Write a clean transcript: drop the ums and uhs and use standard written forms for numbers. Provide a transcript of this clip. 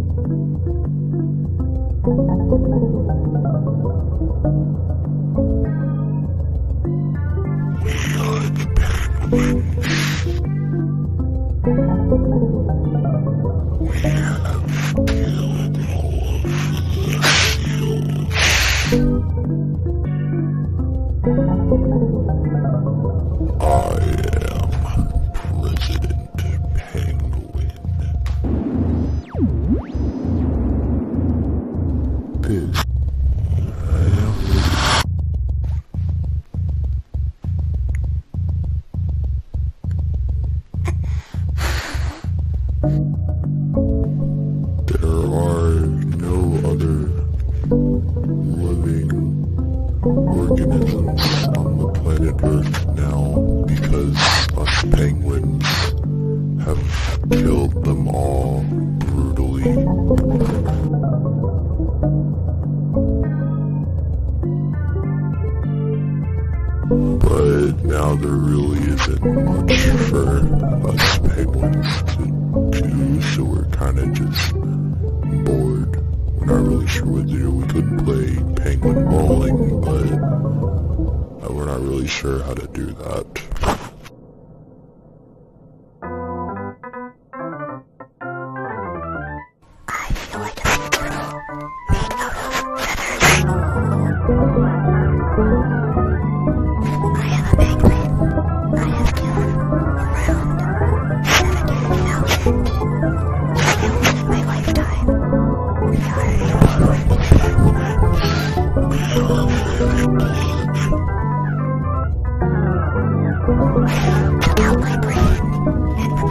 organisms on the planet Earth now because us penguins have killed them all brutally. But now there really isn't much for us penguins to do, so we're kinda just bored. We're not really sure what to do. We could play penguin bowling, but we're not really sure how to do that. I feel like a sea turtle made out of feathers. I am a penguin. I have killed around 70,000 whales in my lifetime. Check out my brain and